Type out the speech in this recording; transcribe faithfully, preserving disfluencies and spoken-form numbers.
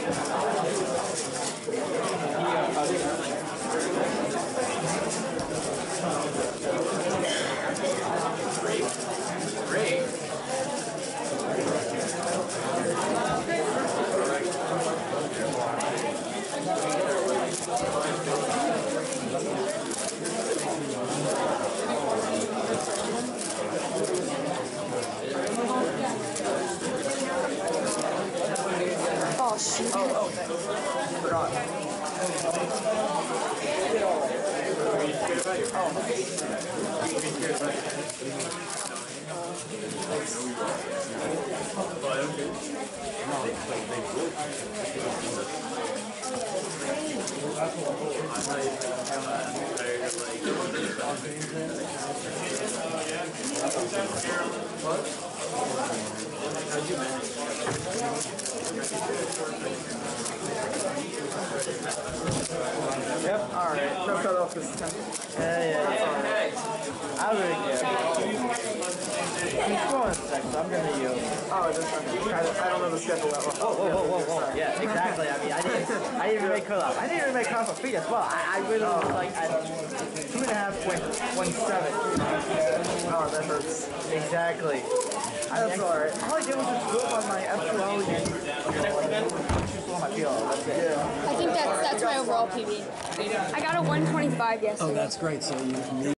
Oh, shoot. Oh, oh, thanks. Forgot. Yep, alright. No cut off this time. Yeah, yeah, yeah. I'll really care. He's going six, so I'm gonna use. Oh, this time. I don't know the schedule that well. Whoa, whoa, whoa, whoa, whoa. Yeah, exactly. I mean, I didn't, I didn't even make cutoff. I didn't even make cutoff for feet as well. I, I really was like at two and a half point one seven. Oh, that hurts. Exactly. That's alright. All I did was just go on my F two L and just go on my P L. That's it. Yeah. I think that's that's my overall P B. I got a one twenty-five yesterday. Oh, that's great. So you